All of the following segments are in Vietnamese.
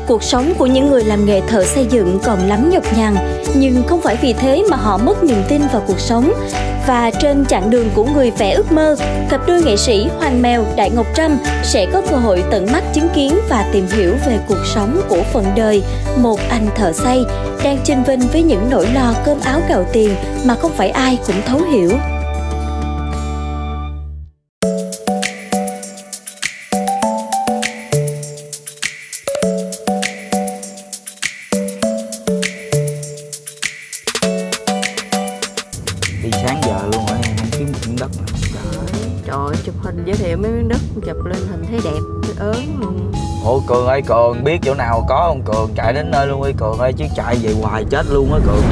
Cuộc sống của những người làm nghề thợ xây dựng còn lắm nhọc nhằn, nhưng không phải vì thế mà họ mất niềm tin vào cuộc sống. Và trên chặng đường của người vẽ ước mơ, cặp đôi nghệ sĩ Hoàng Mèo, Đại Ngọc Trâm sẽ có cơ hội tận mắt chứng kiến và tìm hiểu về cuộc sống của phận đời một anh thợ xây đang chênh vênh với những nỗi lo cơm áo gạo tiền mà không phải ai cũng thấu hiểu. Trời ơi, chụp hình giới thiệu mấy miếng đất, chụp lên hình thấy đẹp, ớn luôn. Ủa Cường ơi, Cường biết chỗ nào có không Cường? Chạy đến nơi luôn đi Cường ơi, chứ chạy về hoài chết luôn á Cường.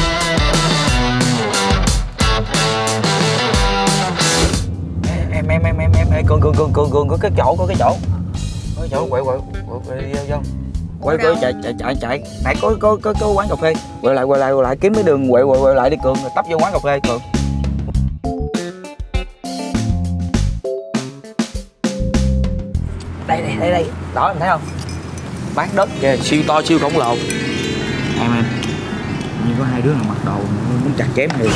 Em Cường có cái chỗ, quẹo đi vô. Quay chạy. Nãy có quán cà phê. Quẹo lại kiếm cái đường quẹo lại đi Cường, rồi tấp vô quán cà phê Cường. Đây, đó em thấy không? Bán đất kìa, siêu to siêu khổng lồ. Em như có hai đứa nào mặc đồ muốn chặt chém thì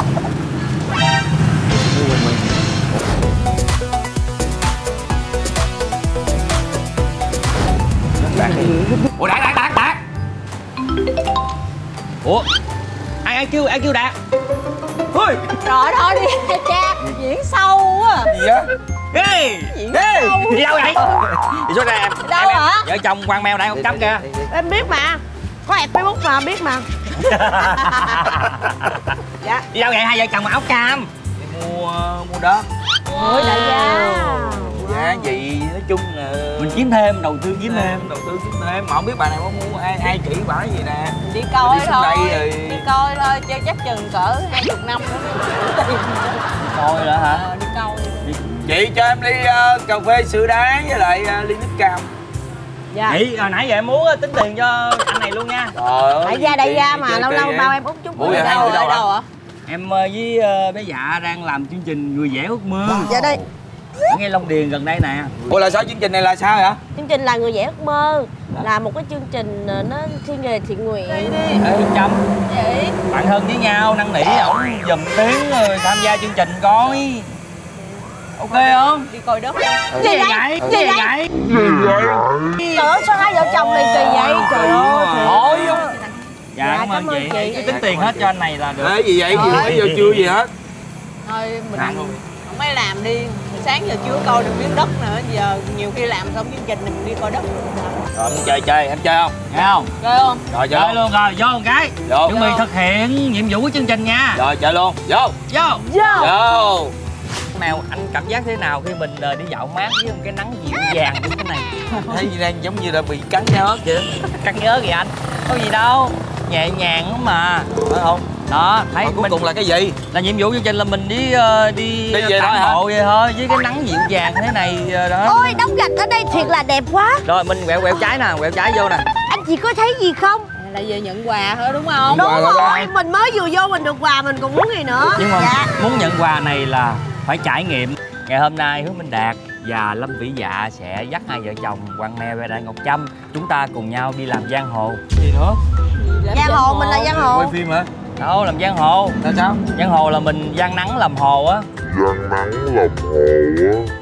ủa Đạt. Ủa ai kêu Đạt? Ôi Trời ơi đi cha, diễn sâu quá. Gì á? Ê, đi đâu vậy? Đi xuống đây em. Đâu em, hả? Vợ chồng Hoàng Mèo Đại Ngọc Trâm kìa. Em biết mà, có app Facebook mà biết mà. Dạ. Đi đâu vậy hai vợ chồng áo cam? Đi mua đất. Ôi đại gia. Giá gì nói chung là mình kiếm thêm, đầu tư kiếm thêm. Mà không biết bà này có mua ai chỉ bà gì nè. Đi coi thôi. Đi coi thôi, chứ chắc chừng cỡ 20 năm nữa mới Coi nữa hả? đi coi. Chị cho em ly cà phê sữa đá với lại ly nước cam. Dạ. Chị hồi nãy giờ em muốn tính tiền cho anh này luôn nha. Trời ơi. Đại gia mà lâu bao em út chút. Ở đâu hả? Em với bé Dạ đang làm chương trình Người Vẽ Ước Mơ. Dạ đây. Ở ngay Long Điền gần đây nè. Ủa là sao chương trình này là sao hả? Chương trình là Người Vẽ Ước Mơ, là một cái chương trình nó thiên về thiện nguyện. Ê Trâm, bạn thân với nhau năn nỉ ổng dùm tiếng rồi tham gia chương trình coi. Ok không? Đi coi đất. Gì vậy? Trời ơi, sao hai vợ chồng này kỳ vậy? Trời ơi. Ôi. Dạ cảm ơn chị. Cứ tính tiền hết cho anh này là được. Ê gì vậy? Nãy giờ chưa gì hết. Thôi mình không mấy làm đi. Sáng giờ chưa coi được miếng đất nữa, giờ nhiều khi làm xong chương trình mình đi coi đất. Rồi em chơi, em chơi không? Nghe không? Chơi không? Rồi chơi luôn rồi, vô một cái. Vô. Chuẩn bị thực hiện nhiệm vụ của chương trình nha. Rồi chơi luôn. Vô. Mèo, anh cảm giác thế nào khi mình đi dạo mát với một cái nắng dịu dàng như thế này? Thấy gì đang giống như là bị cắn nhớt vậy. Cắn nhớ kìa anh. Có gì đâu, nhẹ nhàng lắm mà. Phải không? Đó, thấy cuối cùng là cái gì? Là nhiệm vụ chương trình là mình đi về tản bộ vậy thôi, với cái nắng dịu dàng thế này đó. Ôi đống gạch ở đây thiệt là đẹp quá. Rồi mình quẹo trái nè, quẹo trái vô nè. Anh chị có thấy gì không? Là về nhận quà thôi đúng không? Đúng rồi, mình mới vừa vô mình được quà mình còn muốn gì nữa. Nhưng mà muốn nhận quà này là phải trải nghiệm. Ngày hôm nay Hứa Minh Đạt và Lâm Vĩ Dạ sẽ dắt hai vợ chồng Hoàng Mèo và Đại Ngọc Trâm chúng ta cùng nhau đi làm giang hồ. Gì nữa? Giang hồ, mình là giang hồ. Quay phim hả? Đâu, làm giang hồ. Là sao? Giang hồ là mình giang nắng làm hồ á. Giang nắng làm hồ á.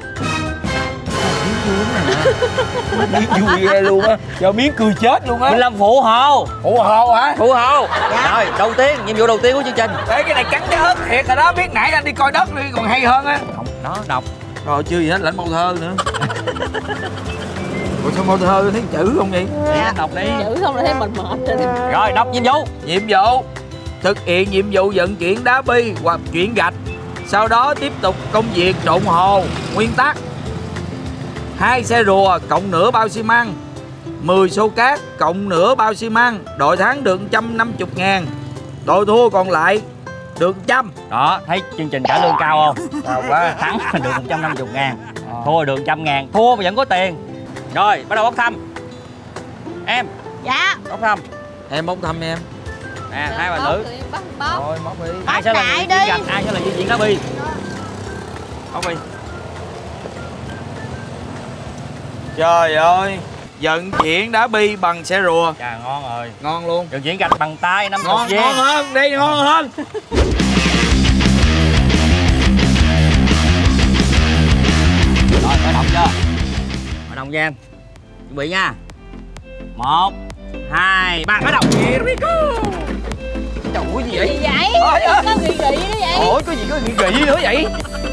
Biết vui ghê luôn á. Cho miếng cười chết luôn á. Mình làm phụ hồ. Phụ hồ hả? Phụ hồ. Rồi, đầu tiên, nhiệm vụ đầu tiên của chương trình. Ê, cái này cắn cái ớt thiệt rồi đó. Biết nãy anh đi coi đất đi còn hay hơn á. Không, đó, đọc. Rồi chưa gì hết, lãnh mâu thơ nữa. Ủa sao mâu thơ thấy chữ không vậy? Đọc đi. Chữ không là thấy mình mệt rồi. Rồi, đọc nhiệm vụ. Nhiệm vụ thực hiện nhiệm vụ vận chuyển đá bi hoặc chuyển gạch, sau đó tiếp tục công việc trộn hồ. Nguyên tắc: 2 xe rùa cộng nửa bao xi măng, 10 xô cát cộng nửa bao xi măng. Đội thắng được 150.000, đội thua còn lại được 100. Đó, thấy chương trình trả lương cao không? Cao quá. Thắng được 150.000, thua được 100.000. Thua mà vẫn có tiền. Rồi, bắt đầu bốc thăm. Em. Dạ. Bốc thăm. Em bốc thăm em. Nè, hai bà nữ. Rồi bốc đi. Ai sẽ là người chuyển gạch, ai sẽ là người chuyển đá bi. Bốc đi. Trời ơi, vận chuyển đá bi bằng xe rùa. Chà, ngon rồi. Ngon luôn. Vận chuyển gạch bằng tay 5 Ngon, viên. ngon hơn, đi ngon hơn. Rồi, khởi động chưa? Khởi động cho em. Chuẩn bị nha. 1, 2, 3, khởi động. Here we go. Trời ơi, gì vậy? Gì vậy? Ôi, Có nghị nghị đó vậy? ôi, có gì có nghị nữa vậy?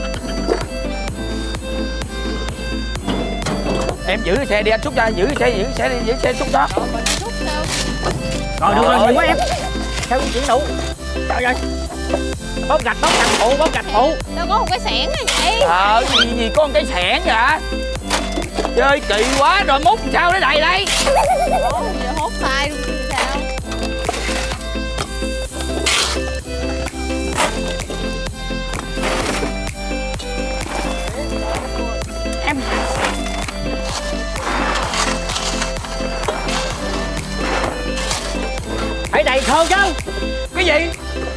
Em giữ cái xe đi, anh xúc ra, giữ cái xe đi, giữ xe xúc đó. Rồi được rồi, nhiều quá em. Theo chuyển đủ. Trời ơi. Bóp gạch phụ, bóp gạch phụ. Đâu có một cái xẻng này vậy? Gì có một cái xẻng vậy? Chơi kỳ quá rồi, múc sao để đầy đây? Ủa, giờ hốt tay luôn chứ sao? Em. Phải đầy khô chứ. Cái gì?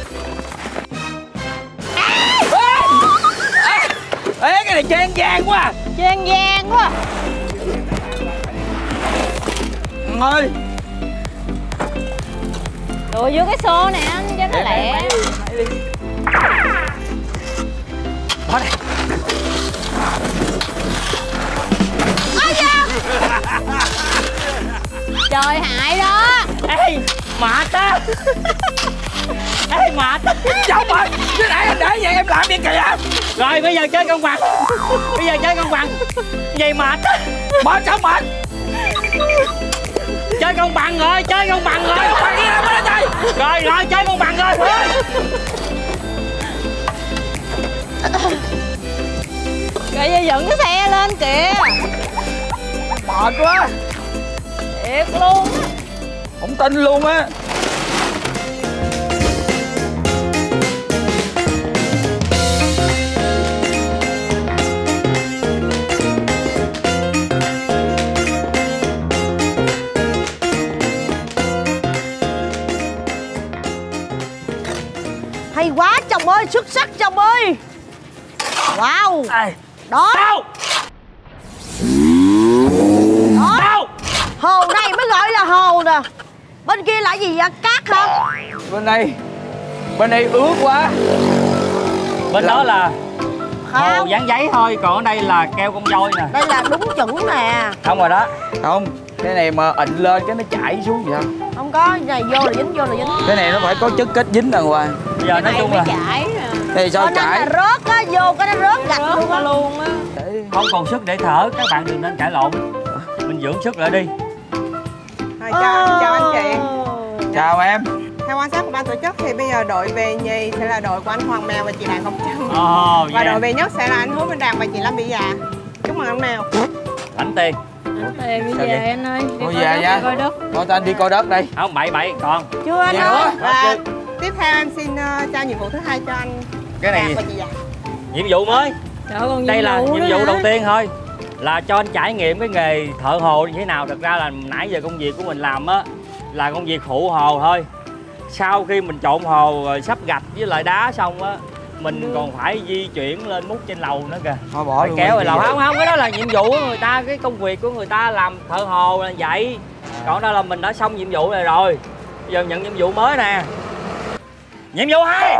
Ê, cái này trang vàng quá à. Trang gian quá. Ơi, Đùa vô cái xô nè anh cho nó lẹ. bỏ đây. Trời hại đó. Ê, mệt á. Ê, mệt. Chồng ơi, cái nãy em để vậy em làm gì kìa? Rồi bây giờ chơi công bằng. Bây giờ chơi công bằng. Vậy mệt á. Mệt sao mệt? Chơi công bằng rồi, chơi công bằng rồi. Bạn đi ra bên đây. Rồi, chơi công bằng rồi. Rồi giờ dựng cái xe lên kìa. Mệt quá. Thiệt luôn á. Không tin luôn á. Hay quá chồng ơi, xuất sắc chồng ơi. Wow. Đó. Đâu? Đó. Đâu? Hồ này mới gọi là hồ nè. Bên kia là gì vậy? Cát hả? Bên đây ướt quá. Bên đó là hồ Không, dán giấy thôi, còn ở đây là keo con voi nè. đây là đúng chuẩn nè. Không rồi đó. Không, cái này mà ịnh lên cái nó chảy xuống vậy. Không có, này vô là dính, vô là dính. Cái này nó phải có chất kết dính đàng hoàng. Bây giờ nói chung là Chảy nè. Cái này sao Cho nên chảy? là rớt á, vô cái nó rớt gạch luôn á. Luôn á. không còn sức để thở, các bạn đừng nên cãi lộn. Mình dưỡng sức lại đi. Rồi, chào anh chị. Chào em. Theo quan sát của ban tổ chức thì bây giờ đội về nhì sẽ là đội của anh Hoàng Mèo và chị Đàn Ngọc Trâm. Và đội về nhất sẽ là anh Hứa Minh Đàn và chị Lâm Vĩ Dạ. Chúc mừng anh Mèo. Lãnh tiền. Tiền đi Sao về vậy? anh ơi. Đi Thôi coi về đất, nha. đi coi đất. Thôi anh đi coi đất đây. Không, bậy còn. Chưa anh Dạ ơi. nữa. Và tiếp theo em xin trao nhiệm vụ thứ hai cho anh Cái này Đàn và chị Dạ. nhiệm vụ mới. Trời ơi, còn Đây là nhiệm nữa vụ hả? đầu tiên thôi, là cho anh trải nghiệm cái nghề thợ hồ như thế nào. Thật ra là nãy giờ công việc của mình làm á là công việc phụ hồ thôi. Sau khi mình trộn hồ rồi sắp gạch với lại đá xong á, mình còn phải di chuyển lên múc trên lầu nữa kìa. Thôi bỏ Phải luôn. kéo về lầu. Không, cái đó là nhiệm vụ của người ta, cái công việc của người ta làm thợ hồ là vậy. Còn đó là mình đã xong nhiệm vụ này rồi. Bây giờ nhận nhiệm vụ mới nè. Nhiệm vụ 2,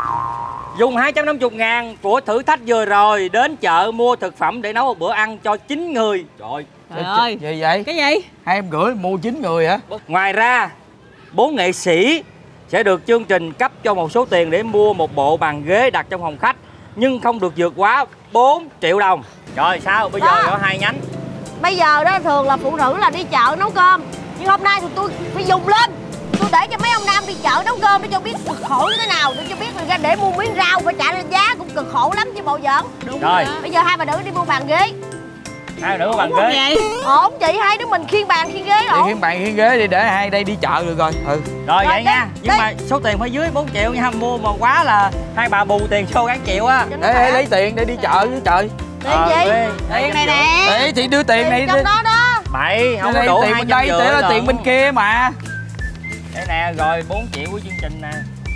dùng 250.000 của thử thách vừa rồi đến chợ mua thực phẩm để nấu một bữa ăn cho 9 người. Trời Trời ơi. Gì vậy? Cái gì? 2 em gửi mua 9 người hả? Ngoài ra, 4 nghệ sĩ sẽ được chương trình cấp cho một số tiền để mua một bộ bàn ghế đặt trong phòng khách, nhưng không được vượt quá 4 triệu đồng. Rồi sao? Bây giờ Đó. có 2 nhánh. Bây giờ đó thường là phụ nữ là đi chợ nấu cơm. Nhưng hôm nay thì tôi phải dùng lên. Tôi để cho mấy ông nam đi chợ nấu cơm để cho biết cực khổ như thế nào. Để cho biết người ta để mua miếng rau phải trả lên giá cũng cực khổ lắm chứ bộ giỡn. Đúng Rồi. đó. Bây giờ hai bà nữ đi mua bàn ghế. Hai nữa bàn Ủa, ghế. vậy? Ổn chị, hai đứa mình khiêng bàn khiêng ghế Đi ổn. khiêng bàn khiêng ghế đi để hai đây đi chợ được rồi. Rồi Rồi, vậy nha. đi, Nhưng đi. mà số tiền phải dưới 4 triệu nha. Mua mà quá là hai bà bù tiền cho gắn triệu á. Cho nó Để khỏe. lấy tiền để đi chợ với trời. Tiền gì? Tiền này nè. Để thì đưa tiền này Tiền trong đó đó. Bậy, không có đây đủ tiền bên đây 250 để là rồi. tiền bên kia mà. Đây nè, rồi 4 triệu của chương trình nè.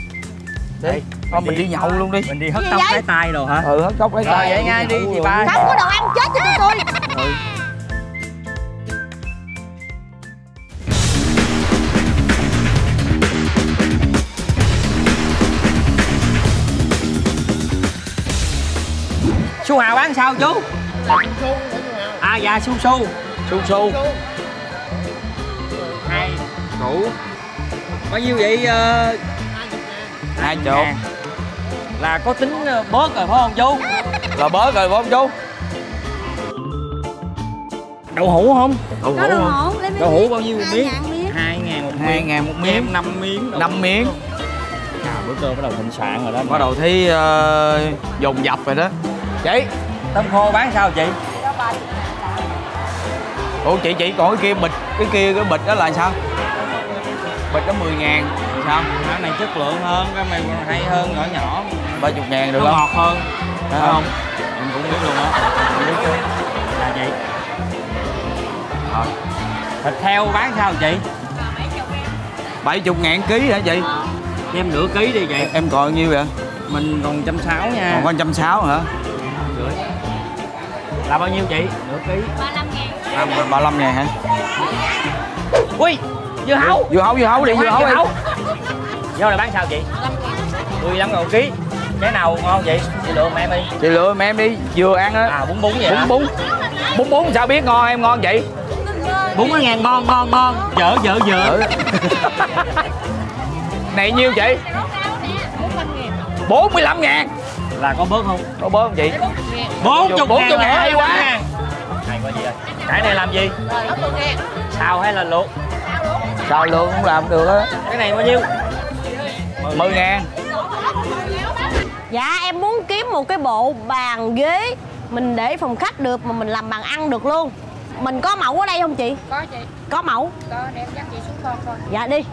Đi. Thôi mình đi nhậu luôn đi. Mình đi hất Gì tóc vậy? cái tay đồ hả? Hất tóc lấy Rồi tay. vậy nha, đi chị ba. Không có đồ ăn chết cho tụi tôi. Su hào bán sao chú? À dạ su su. 2 củ. Bao nhiêu vậy? 20. Là có tính bớt rồi phải không chú? Là bớt rồi phải không chú? Đậu hũ không? Đậu hũ không? Đậu hũ bao nhiêu một miếng? 2.000 một miếng. 2.000 một miếng. Em 5 miếng. 5 miếng. Bữa cơm bắt đầu thịnh soạn rồi đó. Bắt đầu thấy dồn dập rồi đó. Chị, tôm khô bán sao chị? Ủa chị còn cái bịch đó là sao? Bịch đó 10.000 sao? Cái này chất lượng hơn, cái này hay hơn, nhỏ nhỏ. 30.000 được nó không? ngọt hơn. Phải không? Em cũng biết luôn á. Là chị. Rồi. Thịt heo bán sao chị? 70.000 ký hả chị? Cho em nửa ký đi vậy. Em còn nhiêu vậy? Mình còn 160 nha. Còn có 160 hả? Là bao nhiêu chị? Nửa ký. 35.000. 35.000 hả? Ui, dưa hấu. Dưa hấu đi, dưa hấu đi. Dưa này bán sao chị? 15.000 một ký. Cái nào ngon chị? Chị lựa mà em đi. Chị lựa mà em đi, vừa ăn á. À bún vậy hả? Bún sao biết ngon em ngon chị? Bún ở ngàn ngon. Dở. Này nhiêu chị? 45.000. Là có bớt không? Có bớt không chị? 40.000 hay quá. Hay quá gì ơi. Cái này làm gì? Xào hay là luộc? Xào luộc cũng làm được á. Cái này bao nhiêu? 10.000. Dạ em muốn kiếm một cái bộ bàn ghế mình để phòng khách được mà mình làm bàn ăn được luôn. Mình có mẫu ở đây không chị? Có chị. Có mẫu? Có, để em dắt chị xuống con coi. Dạ đi.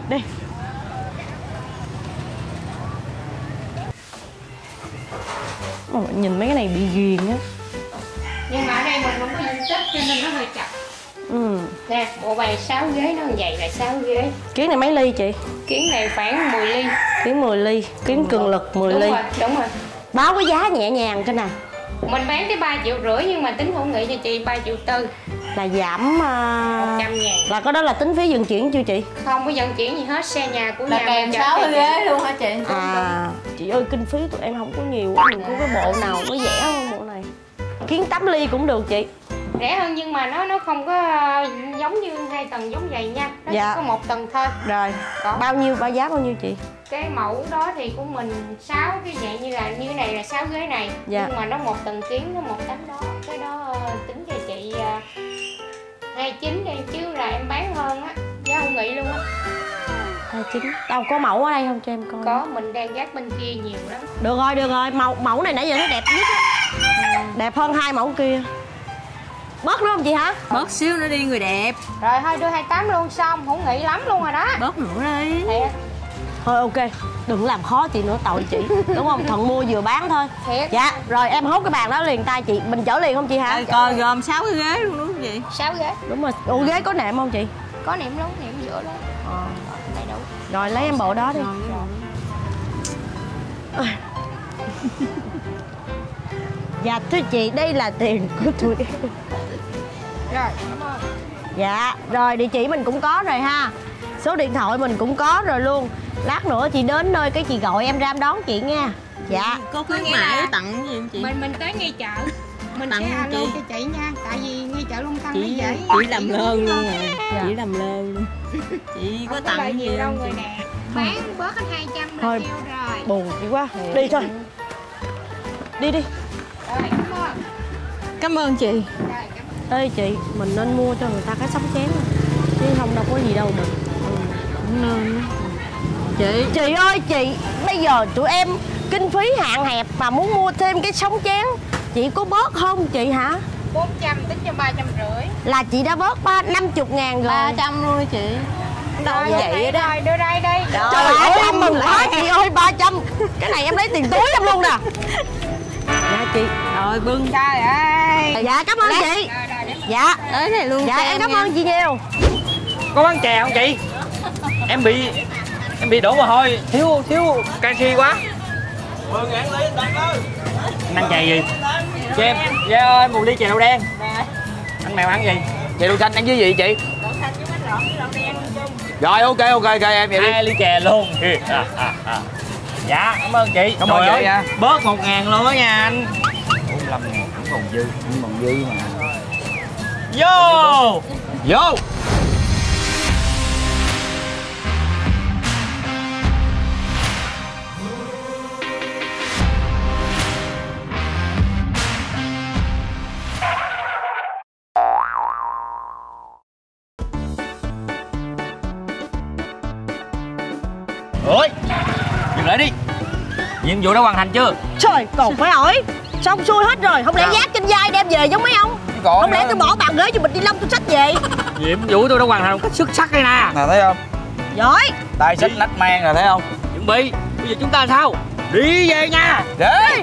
Nhìn mấy cái này bị ghiền á. Nhưng mà ở đây mình không có diện tích cho nên nó hơi chặt. Nè, bộ bài 6 ghế nó như vậy là 6 ghế. Kiến này mấy ly chị? Kiến này khoảng 10 ly. Kiến 10 ly, kiến cường lực 10 ly. Đúng rồi. Báo cái giá nhẹ nhàng cho nè. Mình bán tới 3,5 triệu nhưng mà tính hữu nghị cho chị 3,4 triệu. Là giảm 100.000. Là có đó là tính phí vận chuyển chưa chị? Không có vận chuyển gì hết, xe nhà của là nhà kèm mình 6 ghế luôn hả chị? À, chị ơi kinh phí tụi em không có nhiều, mình có cái bộ nào nó rẻ hơn bộ này. Kiến 8 ly cũng được chị. Rẻ hơn nhưng mà nó không có giống như 2 tầng giống vậy nha. Nó Dạ. chỉ có 1 tầng thôi. Rồi, Có. bao giá bao nhiêu chị? Cái mẫu đó thì của mình 6 cái dạng như cái này là 6 ghế này. Dạ. Nhưng mà nó 1 tầng kiến, nó 1 tấm đó. Cái đó tính cho chị 29 đi chứ là em bán hơn á, giá hữu nghị luôn á. 29. Đâu có mẫu ở đây không cho em coi? Có, mình đang dắt bên kia nhiều lắm. Được rồi, mẫu này nãy giờ thấy đẹp nhất á. Đẹp hơn 2 mẫu kia. Bớt nữa không chị hả? Bớt xíu nữa đi người đẹp. Rồi thôi đưa 28 luôn xong, hữu nghị lắm luôn rồi đó. Bớt nữa đi. Thiệt. Thôi ok, đừng làm khó chị nữa, tội chị. Đúng không? Thuận mua vừa bán thôi. Thiệt. Dạ, rồi em hốt cái bàn đó liền tay chị. Mình chở liền không chị hả? Coi gồm 6 cái ghế luôn đúng không chị? 6 ghế. Đúng rồi. Ủa ghế có nệm không chị? Có niệm lớn, niệm giữa luôn. Đầy đủ. Rồi lấy em bộ đó đi. Dạ thưa chị, đây là tiền của tụi em. Rồi, cảm ơn. Dạ, rồi địa chỉ mình cũng có rồi ha. Số điện thoại mình cũng có rồi luôn. Lát nữa chị đến nơi cái chị gọi em ra em đón chị nha. Dạ. Có khuyến mãi tặng gì không chị? Mình tới ngay chợ. Mình Tặng sẽ alo chị. cho chị nha. Tại vì ngay chợ Long Tân nó Chị dễ. làm lơn luôn rồi. Dạ. Chị làm lơn luôn. Chị có Không lợi tặng nhiều gì đâu không người chị? nè. Bán bớt hết 200 là Thôi. kêu rồi. Buồn chị quá. Đi thôi. Đi. Rồi, cảm ơn. Cảm ơn chị. Rồi, cảm ơn. Ê chị, mình nên mua cho người ta cái sống chén chứ không đâu có gì đâu mà. Cũng nên. Chị ơi chị, bây giờ tụi em kinh phí hạn hẹp mà muốn mua thêm cái sống chén, chị có bớt không chị hả? 400 tính cho 350. Là chị đã bớt 50.000 rồi. 300 luôn chị. Đâu Rồi, vậy đây đó. rồi, đưa đây đi. Trời ơi em mừng quá chị ơi, 300. Cái này em lấy tiền túi em luôn nè. Dạ chị. Rồi bưng. Trời ơi. Dạ cảm ơn chị. Rồi, để Dạ. Tới này luôn. Dạ em cảm ơn chị nhiều. Có bán chè không chị? Em bị đổ mồ hôi, thiếu canxi quá. 10.000 ly tặng ơi. Anh ăn chè gì? Cho em, ơi một ly chè đậu đen. Anh mèo ăn gì? Chè đậu xanh ăn với gì chị? đậu xanh với bánh lộn với đậu đen chung. Rồi ok em vậy đi. 2 ly chè luôn. Dạ cảm ơn chị. Cảm ơn Trời chị ơi, nha. bớt 1.000 luôn đó nha anh. 45 ngàn cũng còn dư. Cũng còn dư mà. Vô. Vô. Ôi, dừng lại đi. Nhiệm vụ đã hoàn thành chưa? Trời, còn phải hỏi. Xong xuôi hết rồi, không lẽ vác trên vai đem về giống mấy ông? Không lẽ tôi bỏ bàn ghế cho mình đi lông tôi xách về? Nhiệm vụ tôi đã hoàn thành một cách xuất sắc đây nè. Nè thấy không? Giỏi. Tay xách nách mang rồi thấy không? Chuẩn bị. Bây giờ chúng ta sao? Đi về nha. Đi.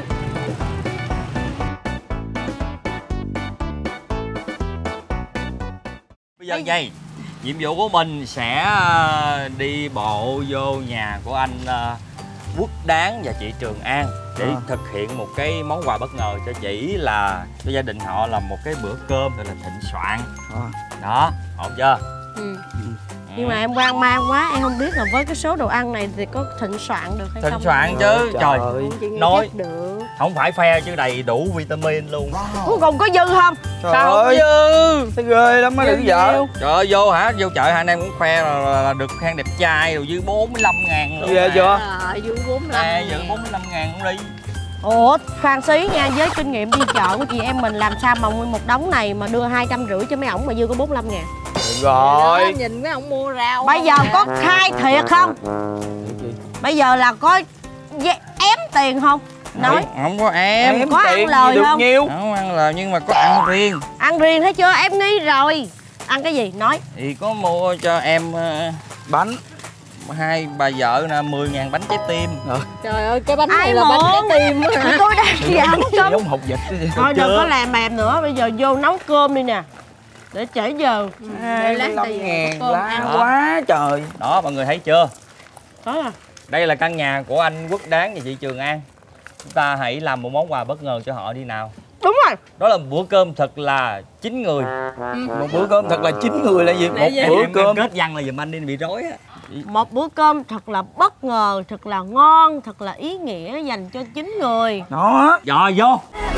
Bây giờ vậy, nhiệm vụ của mình sẽ đi bộ vô nhà của anh Quốc Đáng và chị Trường An để thực hiện một cái món quà bất ngờ cho chị, là cho gia đình họ làm một cái bữa cơm gọi là thịnh soạn. Đó, ổn chưa? Nhưng mà em hoang mang quá, em không biết là với cái số đồ ăn này thì có thịnh soạn được hay không? Thịnh soạn chứ, trời, nói được. không phải phe chứ đầy đủ vitamin luôn. Cuối cùng có dư không? Trời Sao ơi, không dư? thấy ghê lắm á, đừng vợ. Trời ơi, vô hả? Vô chợ hai anh em cũng khoe là được khen đẹp trai rồi, dư 45 ngàn luôn. Ghê chưa? Dư 45 dư 45 ngàn cũng đi. Ủa, khoan xí nha, với kinh nghiệm đi chợ của chị em mình làm sao mà nguyên một đống này mà đưa 250 cho mấy ổng mà dư có 45 ngàn? Được rồi. Nhìn mấy ông mua rau. Bây giờ có khai thiệt không? Bây giờ là có ém tiền không? Nói. Không có em. Có ăn lời được không? nhiêu? Không ăn lời nhưng mà có ăn riêng. Ăn riêng thấy chưa? Em nghi rồi. Ăn cái gì? Nói. Thì có mua cho em Bánh. hai bà vợ nè 10.000 bánh trái tim. Trời ơi, cái bánh Ai này là bánh trái muốn? tim á. Tôi đang đi ăn cơm. Giống hột vịt. Thôi đừng có làm mềm nữa. Bây giờ vô nấu cơm đi nè. Để trễ giờ. 25 ngàn lá quá trời. Đó, mọi người thấy chưa? Có à. Đây là căn nhà của anh Quốc Đáng và chị Trường An. Chúng ta hãy làm một món quà bất ngờ cho họ đi nào. Đúng rồi. Đó là một bữa cơm thật là 9 người. Một bữa cơm thật là 9 người là gì? Một bữa cơm kết văn là giùm anh đi bị rối á. Một bữa cơm thật là bất ngờ, thật là ngon, thật là ý nghĩa dành cho 9 người. Đó. Rồi vô.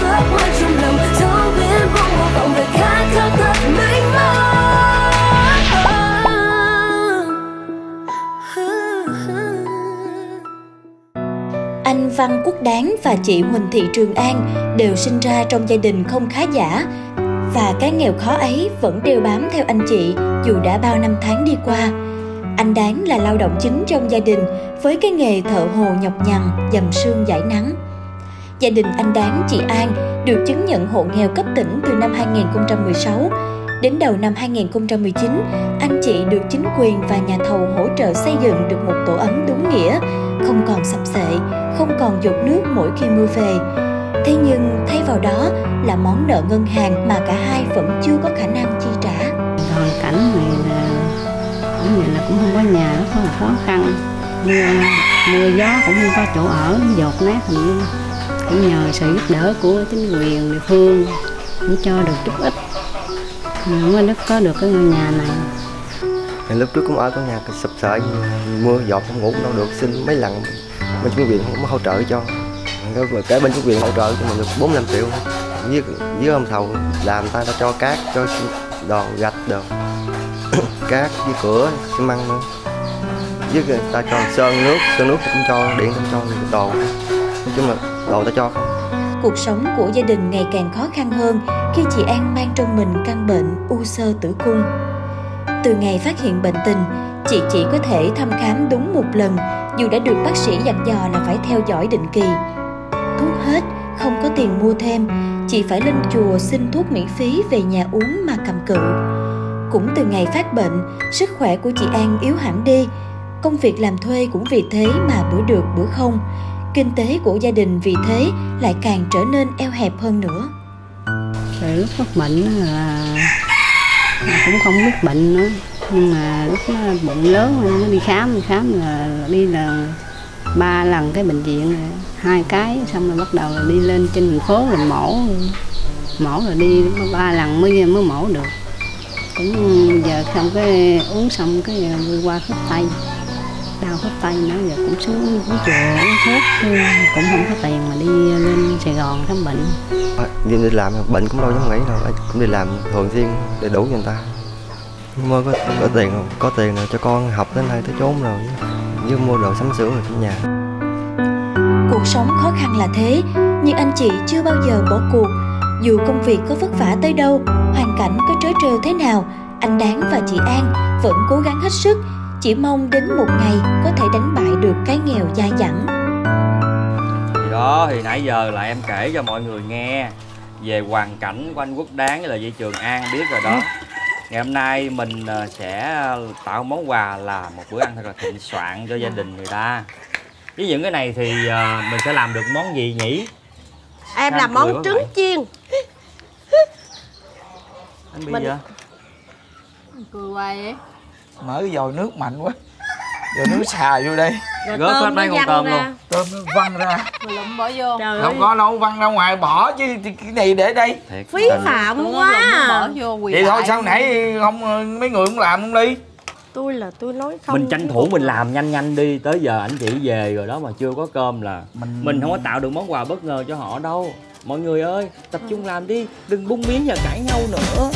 Anh Văn Quốc Đáng và chị Huỳnh Thị Trường An đều sinh ra trong gia đình không khá giả, và cái nghèo khó ấy vẫn đeo bám theo anh chị dù đã bao năm tháng đi qua. Anh Đáng là lao động chính trong gia đình với cái nghề thợ hồ nhọc nhằn, dầm sương dãi nắng. Gia đình anh Đáng, chị An được chứng nhận hộ nghèo cấp tỉnh từ năm 2016. Đến đầu năm 2019, anh chị được chính quyền và nhà thầu hỗ trợ xây dựng được một tổ ấm đúng nghĩa, không còn sập xệ, không còn dột nước mỗi khi mưa về. Thế nhưng thay vào đó là món nợ ngân hàng mà cả hai vẫn chưa có khả năng chi trả. Hoàn cảnh này là cũng như là cũng không có nhà, rất là khó khăn. Mưa gió cũng không có chỗ ở, dột nát thành. Cũng nhờ sự giúp đỡ của chính quyền địa phương cũng cho được chút ít mới có được cái ngôi nhà này. Lúc trước cũng ở con nhà sụp sệ, mưa giọt không ngủ đâu được, xin mấy lần bên chính quyền không có hỗ trợ cho. Cái bên chính quyền hỗ trợ cho mình được 4-5 triệu với ông thầu làm ta cho cát, cho đòn gạch đồ cát với cửa xi măng nữa, với người ta cho sơn nước cũng cho, điện cũng cho, đồ nói chung là đồ ta cho. Cuộc sống của gia đình ngày càng khó khăn hơn khi chị An mang trong mình căn bệnh u xơ tử cung. Từ ngày phát hiện bệnh tình, chị chỉ có thể thăm khám đúng một lần, dù đã được bác sĩ dặn dò là phải theo dõi định kỳ. Thuốc hết, không có tiền mua thêm, chị phải lên chùa xin thuốc miễn phí về nhà uống mà cầm cự. Cũng từ ngày phát bệnh, sức khỏe của chị An yếu hẳn đi. Công việc làm thuê cũng vì thế mà bữa được bữa không. Kinh tế của gia đình vì thế lại càng trở nên eo hẹp hơn nữa. Rồi lúc mắc bệnh là cũng không biết bệnh nữa, nhưng mà lúc nó bụng lớn nó đi khám là đi là 3 lần cái bệnh viện này, 2 cái xong rồi bắt đầu là đi lên trên thành phố là mổ là đi 3 lần mới mổ được. Cũng giờ xong cái uống xong cái qua khớp tay đau khớp tay nữa, giờ cũng xuống chùa uống thuốc cũng không có tiền mà đi lên Sài Gòn khám bệnh. Đi làm bệnh cũng đâu dám nghĩ đâu, cũng đi làm thường xuyên để đủ cho người ta. Mới có tiền rồi cho con học đến đây tới chốn rồi, với mua đồ sắm sửa rồi trong nhà. Cuộc sống khó khăn là thế, nhưng anh chị chưa bao giờ bỏ cuộc. Dù công việc có vất vả tới đâu, hoàn cảnh có trớ trêu thế nào, anh Đáng và chị An vẫn cố gắng hết sức, chỉ mong đến một ngày có thể đánh bại được cái nghèo dai dẳng. Thì đó, thì nãy giờ là em kể cho mọi người nghe về hoàn cảnh của anh Quốc Đáng với là chị Trường An biết rồi đó. Ngày hôm nay mình sẽ tạo món quà là một bữa ăn thật là thịnh soạn cho gia đình người ta. Với những cái này thì mình sẽ làm được món gì nhỉ? Em làm món trứng chiên. Anh bị gì vậy? Cười hoài vậy. Mở cái vòi nước mạnh quá, vòi nước xà vô đây. Gớt hết mấy con tôm luôn. Tôm nó văng ra. Mình lụm bỏ vô. Trời không có đâu, văng ra ngoài bỏ chứ cái này để đây. Phí phạm quá. Bỏ vô quỳ. Vậy thôi sao nãy không mấy người cũng làm không đi? Tôi nói không. Mình tranh thủ mình làm nhanh đi, tới giờ anh chị về rồi đó mà chưa có cơm là mình không có tạo được món quà bất ngờ cho họ đâu. Mọi người ơi, tập trung làm đi, đừng bung miếng và cãi nhau nữa.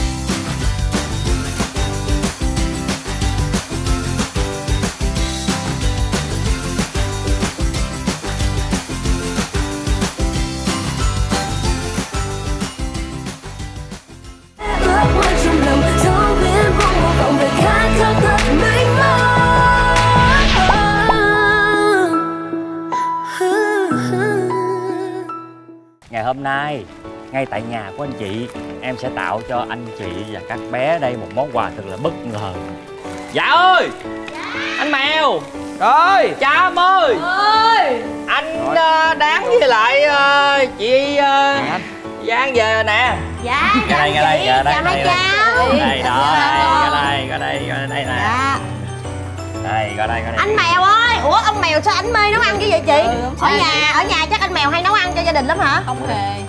Ngày hôm nay, ngay tại nhà của anh chị, em sẽ tạo cho anh chị và các bé đây một món quà thật là bất ngờ. Dạ ơi! Anh Mèo! Rồi! Cha em ơi! Anh Đáng với lại chị Giang về rồi nè. Dạ, Ra đây, chào hai cháu. Đây đó, ra đây nè. Dạ. Đây, ra đây. Anh Mèo ơi, ủa ông Mèo sao anh mê nấu ăn như vậy chị? Ở nhà chắc anh Mèo hay nấu ăn cho gia đình lắm hả? Không hề.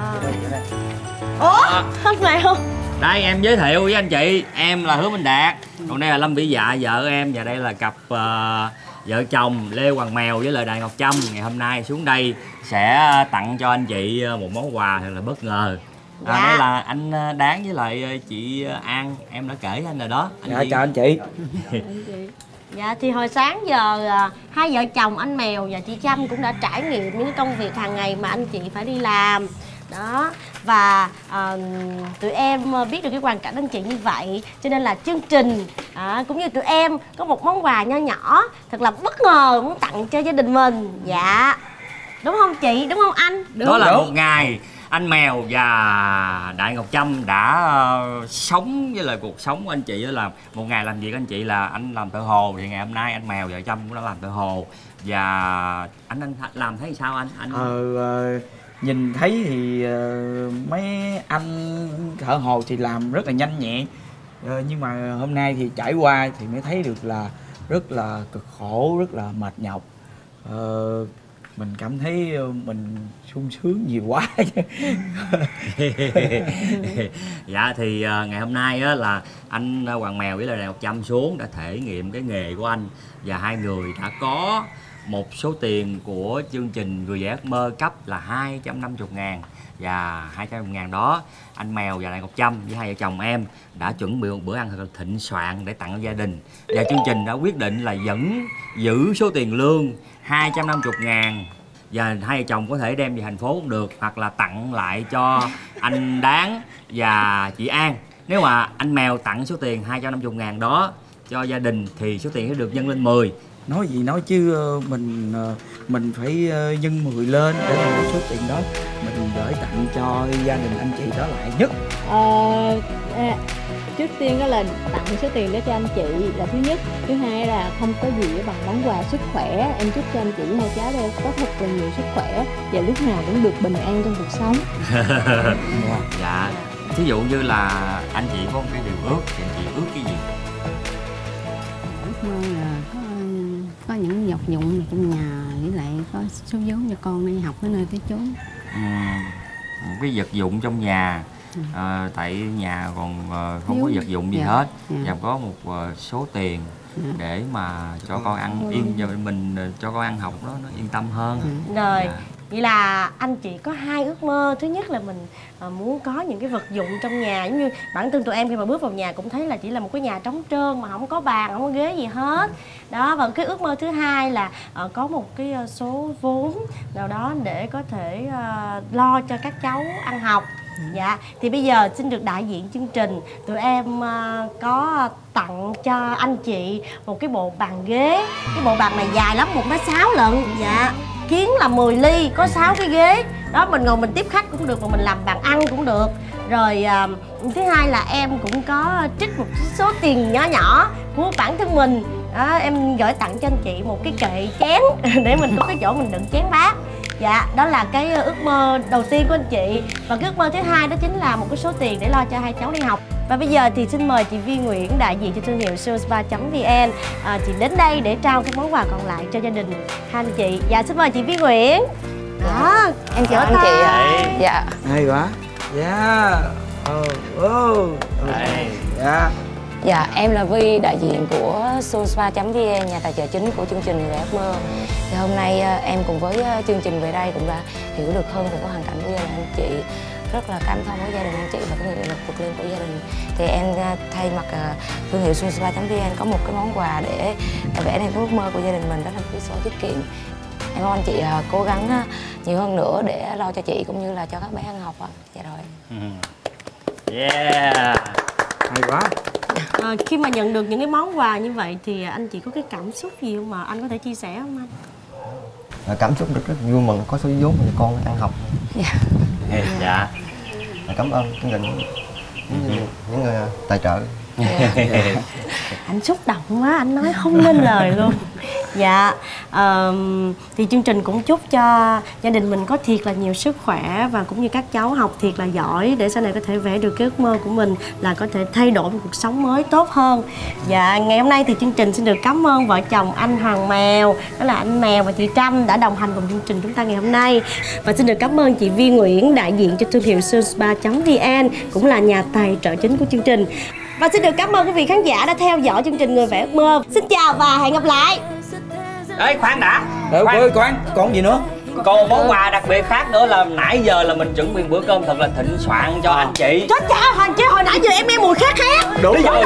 Ủa, anh Mèo. Đây em giới thiệu với anh chị, em là Hứa Minh Đạt, còn đây là Lâm Vĩ Dạ vợ em, và đây là cặp vợ chồng Lê Hoàng Mèo với lại Đài Ngọc Trâm. Ngày hôm nay xuống đây sẽ tặng cho anh chị một món quà thật là bất ngờ. Đây là anh Đáng với lại chị An, em đã kể anh rồi đó. Dạ, chào anh chị. Dạ thì hồi sáng giờ hai vợ chồng anh Mèo và chị Trâm cũng đã trải nghiệm những công việc hàng ngày mà anh chị phải đi làm đó, và tụi em biết được cái hoàn cảnh anh chị như vậy, cho nên là chương trình cũng như tụi em có một món quà nho nhỏ thật là bất ngờ muốn tặng cho gia đình mình. Dạ đúng không chị, đúng không anh? Đúng. Đó là một ngày anh Mèo và Đại Ngọc Trâm đã sống với lại cuộc sống của anh chị, đó là một ngày làm việc của anh chị là anh làm thợ hồ, thì ngày hôm nay anh Mèo và Trâm cũng đã làm thợ hồ. Và anh làm thấy sao anh? Nhìn thấy thì mấy anh thợ hồ thì làm rất là nhanh nhẹn, nhưng mà hôm nay thì trải qua thì mới thấy được là rất là cực khổ, rất là mệt nhọc. Mình cảm thấy mình sung sướng nhiều quá. Dạ thì ngày hôm nay á, là anh Hoàng Mèo với lại Đài Ngọc Trâm xuống đã thể nghiệm cái nghề của anh, và hai người đã có một số tiền của chương trình Người Dạy Ước Mơ cấp là 250.000, và 250.000 đó anh Mèo và Đài Ngọc Trâm với hai vợ chồng em đã chuẩn bị một bữa ăn thật là thịnh soạn để tặng cho gia đình. Và chương trình đã quyết định là vẫn giữ số tiền lương 250.000, và hai vợ chồng có thể đem về thành phố cũng được, hoặc là tặng lại cho anh Đáng và chị An. Nếu mà anh Mèo tặng số tiền 250.000 đó cho gia đình thì số tiền sẽ được nhân lên 10. Nói gì nói chứ mình phải nhân 10 lên để mà số tiền đó mình gửi tặng cho gia đình anh chị đó lại nhất. Trước tiên đó là tặng số tiền đó cho anh chị là thứ nhất. Thứ hai là không có gì bằng món quà sức khỏe. Em chúc cho anh chị hai cháu đây có thật là nhiều sức khỏe và lúc nào cũng được bình an trong cuộc sống. Dạ, thí dụ như là anh chị có một cái điều ước thì anh chị ước cái gì? Ước mơ là có những vật dụng trong nhà, với lại có số vốn cho con đi học ở nơi tới chốn. Một cái vật dụng trong nhà tại nhà còn không có vật dụng gì hết, và có một số tiền để mà cho con ăn yên, cho mình cho con ăn học nó yên tâm hơn. Rồi vậy là anh chị có 2 ước mơ. Thứ nhất là mình muốn có những cái vật dụng trong nhà, giống như bản thân tụi em khi mà bước vào nhà cũng thấy là chỉ là một cái nhà trống trơn mà không có bàn, không có ghế gì hết đó. Và cái ước mơ thứ hai là có một cái số vốn nào đó để có thể lo cho các cháu ăn học. Dạ, thì bây giờ xin được đại diện chương trình, tụi em có tặng cho anh chị một cái bộ bàn ghế. Cái bộ bàn này dài lắm, 1m6 lận. Dạ, kiến là 10 ly, có 6 cái ghế đó, mình ngồi mình tiếp khách cũng được, mà mình làm bàn ăn cũng được. Rồi thứ hai là em cũng có trích một số tiền nhỏ nhỏ của bản thân mình đó, em gửi tặng cho anh chị một cái kệ chén để mình có cái chỗ mình đựng chén bát. Dạ, đó là cái ước mơ đầu tiên của anh chị. Và cái ước mơ thứ hai đó chính là một cái số tiền để lo cho 2 cháu đi học. Và bây giờ thì xin mời chị Vi Nguyễn, đại diện cho thương hiệu SuSpa.vn, chị đến đây để trao các món quà còn lại cho gia đình hai anh chị. Dạ, xin mời chị Vi Nguyễn. Đó, em chào anh chị ạ. Dạ. Hay quá. Dạ. Dạ. Dạ, em là Vi, đại diện của SuSpa.vn, nhà tài trợ chính của chương trình Người Vẽ Ước Mơ. Thì hôm nay em cùng với chương trình về đây cũng đã hiểu được hơn về cái hoàn cảnh của gia đình anh chị. Rất là cảm thông với gia đình anh chị và cái nghị lực vượt lên của gia đình. Thì em thay mặt thương hiệu SuSpa.vn có một cái món quà để vẽ nên cái ước mơ của gia đình mình, đó là một cái sổ tiết kiệm. Em mong anh chị cố gắng nhiều hơn nữa để lo cho chị cũng như là cho các bé ăn học ạ. Dạ rồi. Yeah. Hay quá. Khi mà nhận được những cái món quà như vậy thì anh chị có cái cảm xúc gì không mà anh có thể chia sẻ không anh? Cảm xúc rất vui mừng có số vốn để con ăn học. Dạ. Cảm ơn những người tài trợ. Anh xúc động quá, anh nói không nên lời luôn. Dạ, thì chương trình cũng chúc cho gia đình mình có thiệt là nhiều sức khỏe và cũng như các cháu học thiệt là giỏi để sau này có thể vẽ được cái ước mơ của mình là có thể thay đổi một cuộc sống mới tốt hơn. Dạ, ngày hôm nay thì chương trình xin được cảm ơn vợ chồng anh Hoàng Mèo, đó là anh Mèo và chị Trâm đã đồng hành cùng chương trình chúng ta ngày hôm nay. Và xin được cảm ơn chị Vi Nguyễn, đại diện cho thương hiệu SuSpa.vn, cũng là nhà tài trợ chính của chương trình. Và xin được cảm ơn quý vị khán giả đã theo dõi chương trình Người Vẽ Ước Mơ. Xin chào và hẹn gặp lại. Ê, khoan đã. Khoan, còn gì nữa? Còn một món quà đặc biệt khác nữa là nãy giờ là mình chuẩn bị bữa cơm thật là thịnh soạn cho anh chị. Chết cha, Hoàng chứ hồi nãy giờ em nghe mùi khác khác. Đúng rồi,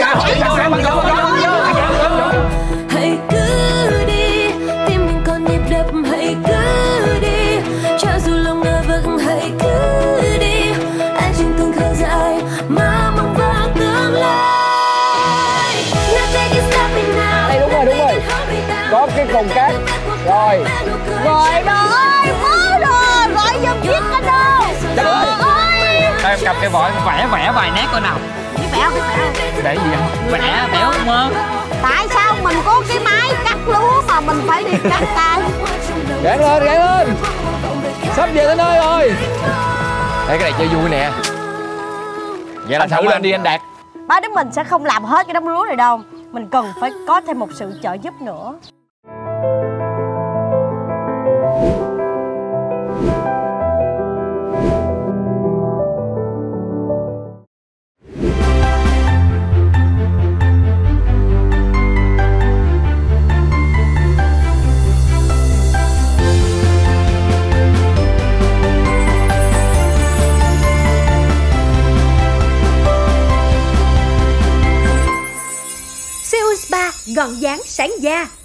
hãy cứ đi, tim mình còn nhịp đập, hãy cứ đi, cho dù lòng ngờ vực, hãy cứ đi, anh trên từng khờ dài mà mong vào tương lai. Đây đúng rồi, có cái cồn cát rồi. Rồi đó ơi, có rồi, gọi giùm chiếc anh đâu. Trời ơi. Em cầm cái vội vẽ vài nét coi nào. Cái vẽ không? Để gì vậy? Vẽ ước mơ. Tại sao mình có cái máy cắt lúa mà mình phải đi cắt tay? Gãn lên. Sắp về tới nơi rồi. Đây, cái này chơi vui nè. Vậy là thử lên đi anh Đạt. Ba đứa mình sẽ không làm hết cái đống lúa này đâu. Mình cần phải có thêm một sự trợ giúp nữa. SuSpa gọn dáng sáng da.